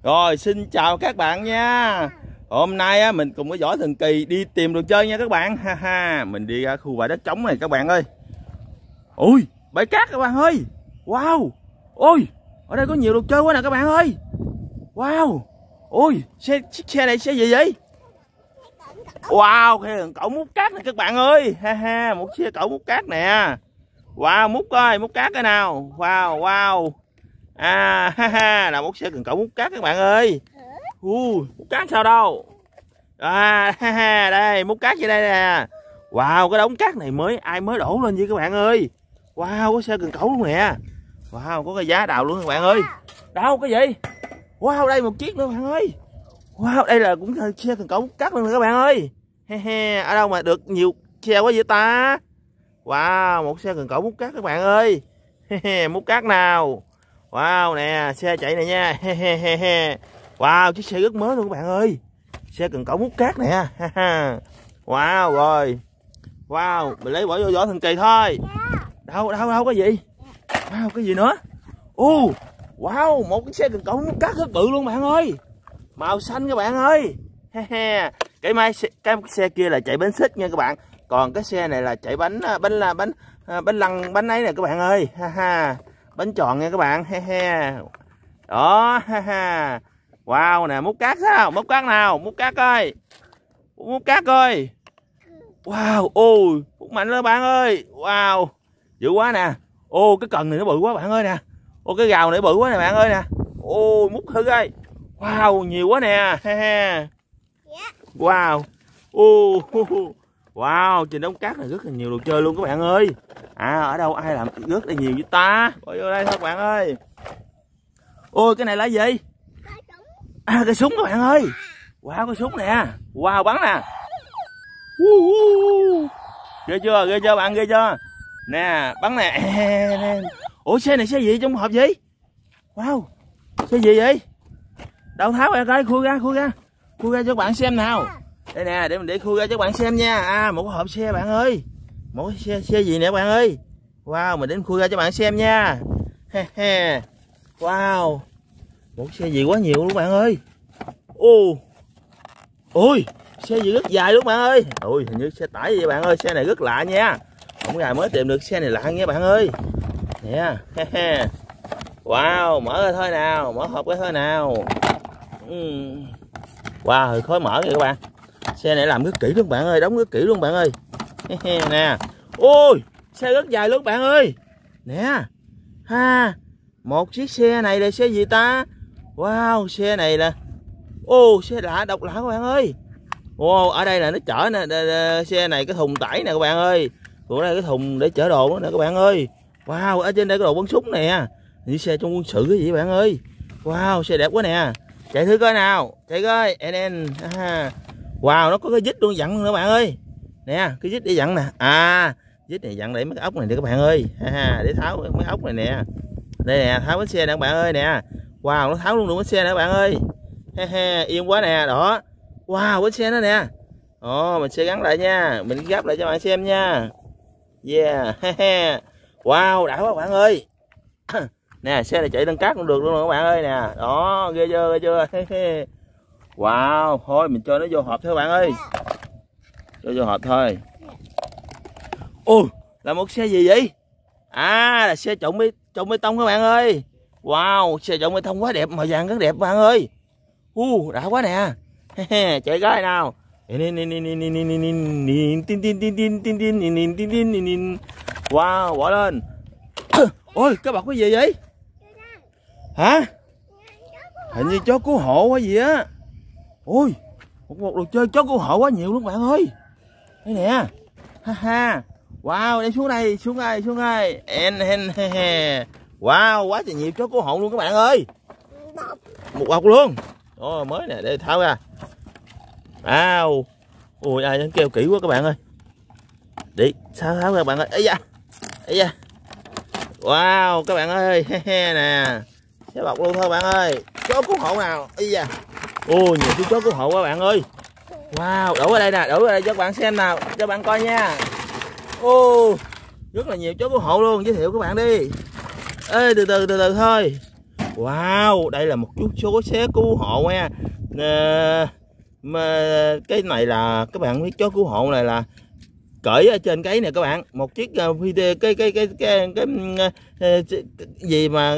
Rồi xin chào các bạn nha. Hôm nay á, mình cùng với Võ Thần Kỳ đi tìm đồ chơi nha các bạn. Ha ha, mình đi ra khu bãi đất trống này các bạn ơi. Ui, bãi cát các bạn ơi. Wow. Ôi, ở đây có nhiều đồ chơi quá nè các bạn ơi. Wow. Ôi, xe này xe gì vậy? Wow, xe cẩu múc cát nè các bạn ơi. Ha ha, một xe cẩu múc cát nè. Wow, múc coi, múc cát cái nào. Wow, wow. À ha ha, là một xe cần cẩu múc cát các bạn ơi. Múc cát sao đâu. À ha ha, đây múc cát dưới đây nè. Wow, cái đống cát này ai mới đổ lên vậy các bạn ơi. Wow, có xe cần cẩu luôn nè. Wow, có cái giá đào luôn các bạn ơi. Đâu cái gì? Wow, đây một chiếc nữa các bạn ơi. Wow, đây là cũng xe cần cẩu múc cát luôn nè các bạn ơi. He he, ở đâu mà được nhiều xe quá vậy ta? Wow, một xe cần cẩu múc cát các bạn ơi. He he, múc cát nào. Wow nè, xe chạy này nha. He he he he. Wow, chiếc xe rất mới luôn các bạn ơi. Xe cần cẩu múc cát nè. Ha ha. Wow rồi. Wow, mình lấy bỏ vô Võ Thần Kỳ thôi. Đâu cái gì? Wow, cái gì nữa? Wow, một cái xe cần cẩu múc cát rất bự luôn bạn ơi. Màu xanh các bạn ơi. He he. Cái xe kia là chạy bánh xích nha các bạn. Còn cái xe này là chạy bánh lăn bánh ấy nè các bạn ơi. Ha ha. Bánh tròn nha các bạn. He he. Đó. Ha ha. Wow nè, múc cát sao? Múc cát nào? Múc cát coi. Múc cát coi. Wow. Ôi, múc mạnh lên bạn ơi. Wow, dữ quá nè. Cái cần này nó bự quá bạn ơi nè. Cái gào này bự quá nè bạn ơi nè. Múc thử coi. Wow, nhiều quá nè. He he. Wow. Wow, trên đống cát này rất là nhiều đồ chơi luôn các bạn ơi. Ở đâu ai làm rất là nhiều với ta. Bỏ vô đây thôi các bạn ơi. Ôi, cái này là gì? Cái súng các bạn ơi. Wow, cái súng nè. Wow, bắn nè. Ghê chưa bạn, ghê chưa? Nè, bắn nè. Ủa, xe này xe gì trong hộp gì? Wow, xe gì vậy? Đâu tháo ra coi, khui ra cho các bạn xem nào. Đây nè, để mình để khui ra cho các bạn xem nha. Một cái hộp xe bạn ơi. Một cái xe gì nè bạn ơi. Wow, mình đến khui ra cho bạn xem nha. He he. Wow, một xe gì quá nhiều luôn bạn ơi. Ôi, xe gì rất dài luôn bạn ơi. Hình như xe tải vậy bạn ơi. Xe này rất lạ nha. Không ngày mới tìm được xe này lạ nha bạn ơi. Nè. He he. Wow, mở ra thôi nào. Mở hộp ra thôi nào. Wow, khó mở kìa các bạn. Xe này làm rất kỹ luôn bạn ơi. Đóng rất kỹ luôn bạn ơi. He he nè. Ôi, xe rất dài luôn bạn ơi. Nè. Ha. Một chiếc xe này là xe gì ta? Wow, xe này là xe lạ, độc lạ các bạn ơi. Ở đây là nó chở nè, xe này cái thùng tải nè các bạn ơi. Còn đây cái thùng để chở đồ nè các bạn ơi. Wow, ở trên đây có đồ bắn súng nè. Như xe trong quân sự cái gì bạn ơi. Wow, xe đẹp quá nè. Chạy thử coi nào. Chạy coi. Wow, nó có cái vít luôn dặn nữa bạn ơi. Nè, cái vít để dặn nè. Vít này dặn để mấy cái ốc này nè các bạn ơi. Để tháo mấy ốc này nè. Đây nè, tháo bánh xe nè các bạn ơi nè. Wow, nó tháo luôn được bánh xe nè các bạn ơi. Yên quá nè, đó. Wow, bánh xe nó nè. Mình sẽ gắn lại nha. Mình gấp lại cho bạn xem nha. Yeah. Wow, đã quá các bạn ơi. Nè, xe này chạy lên cát cũng được luôn các bạn ơi nè. Đó, ghê chưa. Wow, thôi mình cho nó vô hộp thôi các bạn ơi. Cho vô hộp thôi. Là một xe gì vậy? Là xe trộn bê tông các bạn ơi. Wow, xe trộn bê tông quá đẹp, màu vàng rất đẹp các bạn ơi. Đã quá nè. Chạy cái nào. Wow, bỏ lên. Ôi, cái bọc cái gì vậy? Hả? Hình như chó cứu hộ hay gì á. Ôi, một đồ chơi chó cứu hộ quá nhiều luôn bạn ơi. Đây nè. Ha. Wow, đem xuống đây. Wow, quá trời nhiều chó cứu hộ luôn các bạn ơi. Một bọc luôn. Mới nè, để tháo ra. Wow. Ai nó kêu kỹ quá các bạn ơi. Đi, tháo ra các bạn ơi. Ây da. Wow, các bạn ơi. Nè. Xe bọc luôn thôi bạn ơi. Chó cứu hộ nào. Ây da. Nhiều chú chó cứu hộ quá bạn ơi. Wow, đổ ở đây nè, cho các bạn xem nào, cho bạn coi nha. Rất là nhiều chó cứu hộ luôn, giới thiệu các bạn đi. Từ từ thôi. Wow, đây là một chút số xe cứu hộ nha. Mà cái này là các bạn biết chó cứu hộ này là cởi ở trên cái này các bạn, một chiếc video cái gì mà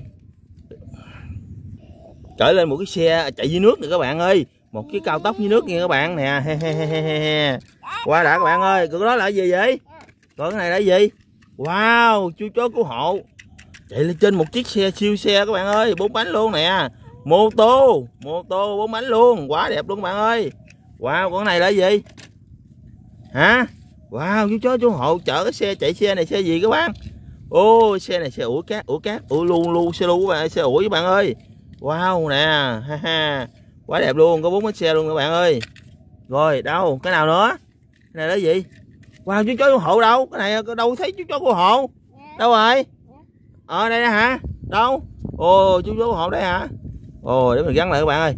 cởi lên một cái xe chạy dưới nước nè các bạn ơi, một cái cao tốc dưới nước nha các bạn nè. Qua đã các bạn ơi, cái đó là gì vậy? Còn cái này là gì? Wow, chú chó cứu hộ chạy lên trên một chiếc xe siêu xe các bạn ơi, 4 bánh luôn nè, mô tô 4 bánh luôn, quá đẹp luôn các bạn ơi. Wow, con này là gì hả? Wow, chú chó chú hộ chở cái xe chạy xe này xe gì các bạn? Ô, xe này xe ủi cát, lu xe lu các bạn, xe ủi các bạn ơi. Wow nè, ha, quá đẹp luôn, có 4 bánh xe luôn các bạn ơi. Rồi đâu, cái nào nữa? Cái này là gì? Wow, chú chó cứu hộ đâu? Cái này đâu thấy chú chó cứu hộ? Đâu rồi? Ở đây hả? Đâu? Ồ, chú chó cứu hộ đấy hả? Ồ, để mình gắn lại các bạn ơi.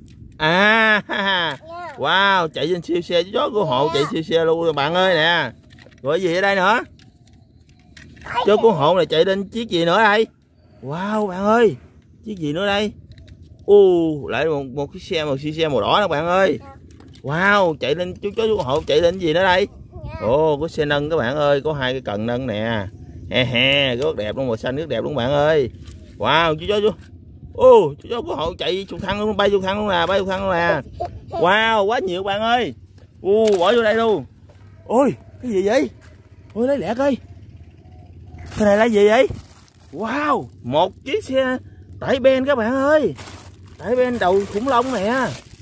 À, wow, chạy trên siêu xe chú chó cứu hộ, chạy siêu xe luôn các bạn ơi nè. Rồi gì ở đây nữa? Chó cứu hộ này chạy lên chiếc gì nữa đây? Wow bạn ơi, chiếc gì nữa đây? Lại một cái xe, một siêu xe màu đỏ các bạn ơi. Wow, chạy lên chú chó cứu hộ chạy lên gì nữa đây? Ồ, có xe nâng các bạn ơi, có 2 cái cần nâng nè. Rất đẹp luôn, màu xanh rất đẹp luôn bạn ơi. Wow, chú chó cứu hộ chạy trực thăng luôn, bay trực thăng luôn nè, Wow, quá nhiều bạn ơi. Bỏ vô đây luôn. Ôi, cái gì vậy? Ôi, lấy lẹ coi. Cái này là gì vậy? Wow, một chiếc xe tải ben các bạn ơi. Tải ben đầu khủng long nè.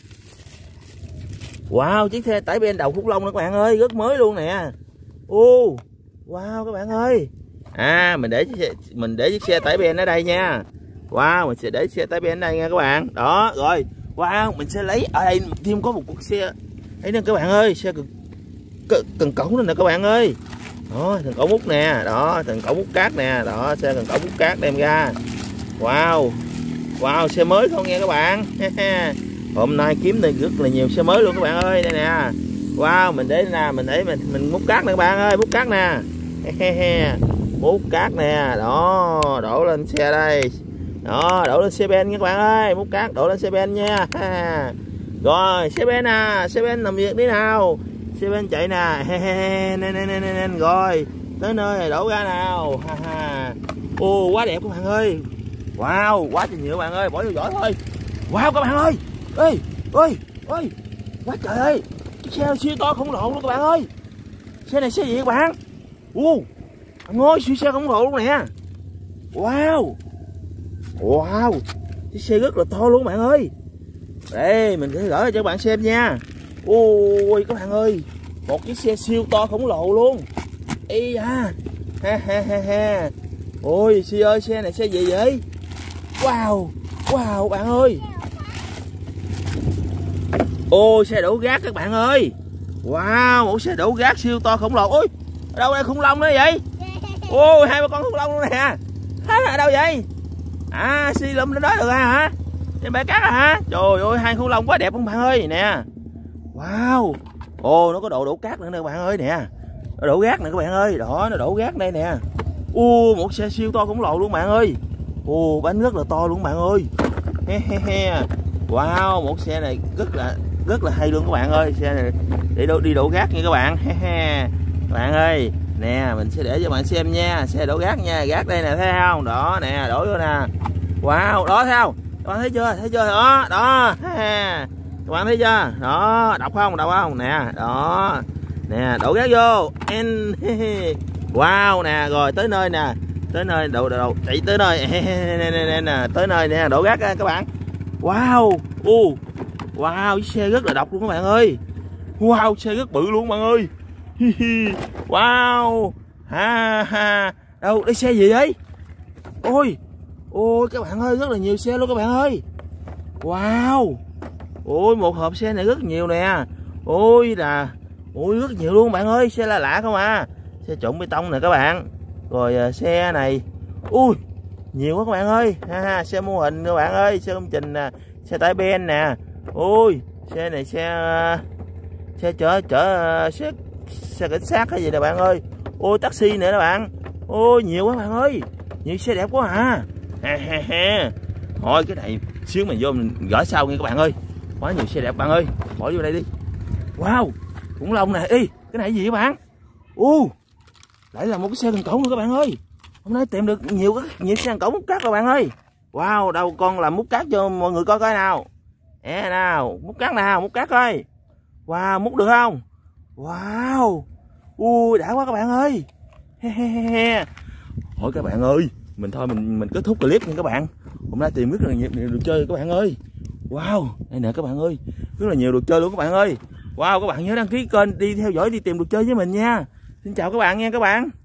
Wow, chiếc xe tải ben đầu khủng long đó các bạn ơi, rất mới luôn nè. Wow các bạn ơi. Mình để chiếc xe tải ben ở đây nha. Wow, mình sẽ để xe tải ben ở đây nha các bạn. Đó, rồi. Wow, mình sẽ lấy ở đây thêm có một cuộc xe. Đấy nè các bạn ơi, xe cần cẩu nữa nè các bạn ơi. Đó, cần cẩu múc nè, đó, cần cẩu múc cát nè, đó, xe cần cẩu múc cát đem ra. Wow, xe mới không nghe các bạn. Hôm nay kiếm được rất là nhiều xe mới luôn các bạn ơi, đây nè. Wow, mình để nè, mình múc cát nè các bạn ơi, múc cát nè. Múc cát nè, đó, đổ lên xe đây. Đó, đổ lên xe ben các bạn ơi, múc cát đổ lên xe ben nha. Rồi, xe ben nè, xe ben làm việc đi nào. Xe ben chạy nè. Rồi, tới nơi này đổ ra nào. Quá đẹp các bạn ơi. Wow, quá trời nhiều các bạn ơi, bỏ vô giỏ thôi. Wow các bạn ơi. Ơi, quá trời ơi. Chiếc xe siêu to khổng lồ luôn các bạn ơi. Xe này xe gì các bạn? Ngôi siêu xe khổng lồ luôn nè. Wow, chiếc xe rất là to luôn các bạn ơi. Đây, mình sẽ gửi cho các bạn xem nha. Ôi các bạn ơi, một chiếc xe siêu to khổng lồ luôn. Ây da. Ôi Si ơi, xe này xe gì vậy? Wow bạn ơi. Xe đổ rác các bạn ơi. Wow, một xe đổ rác siêu to khổng lồ. Ôi, ở đâu đây khủng long nữa vậy? 2 con khủng long luôn nè. Ở đâu vậy? Si lụm lên đó được hả? Trên bãi cát hả? Trời ơi, 2 khủng long quá đẹp không bạn ơi nè. Wow. Nó có độ đổ cát nữa nè các bạn ơi nè. Nó đổ rác nè các bạn ơi. Đó, nó đổ rác đây nè. Một xe siêu to khổng lồ luôn bạn ơi. Bánh rất là to luôn bạn ơi. Wow, một xe này rất là hay luôn các bạn ơi. Xe này để đi đổ rác nha các bạn. Các bạn ơi, nè mình sẽ để cho bạn xem nha. Xe đổ rác nha, rác đây nè, thấy không? Đó nè, đổ vô nè. Wow, đó thấy không? Các bạn thấy chưa? Đó. Các bạn thấy chưa? Đó, đọc không? Nè, đó. Nè, đổ rác vô. Wow nè, rồi tới nơi nè. Tới nơi đổ chạy tới nơi. Nè, tới nơi nè, đổ rác các bạn. Wow. Wow, chiếc xe rất là độc luôn các bạn ơi. Wow, xe rất bự luôn các bạn ơi. Wow. Đâu, đây xe gì vậy? Ôi các bạn ơi, rất là nhiều xe luôn các bạn ơi. Wow. Một hộp xe này rất nhiều nè. Rất nhiều luôn các bạn ơi, xe lạ không à. Xe trộn bê tông nè các bạn. Rồi xe này. Nhiều quá các bạn ơi. Xe mô hình các bạn ơi, xe công trình nè, xe tải ben nè. Xe này xe chở xe cảnh sát hay gì nè bạn ơi. Taxi nữa nè bạn. Nhiều quá bạn ơi. Nhiều xe đẹp quá à. Thôi cái này xíu mình vô mình gửi sau nha các bạn ơi. Quá nhiều xe đẹp bạn ơi, bỏ vô đây đi. Wow, khủng long nè. Ê, cái này gì các bạn? Lại là một cái xe cần cẩu nữa các bạn ơi. Hôm nay tìm được nhiều xe cần cẩu múc cát các bạn ơi. Wow, đâu con làm múc cát cho mọi người coi coi nào. Nào, múc cát nào, múc cát coi. Wow, múc được không? Wow. Đã quá các bạn ơi. Thôi các bạn ơi, mình kết thúc clip nha các bạn. Hôm nay tìm rất là nhiều đồ chơi các bạn ơi. Wow, đây nè các bạn ơi, rất là nhiều đồ chơi luôn các bạn ơi. Wow, các bạn nhớ đăng ký kênh đi theo dõi đi tìm đồ chơi với mình nha. Xin chào các bạn nha các bạn.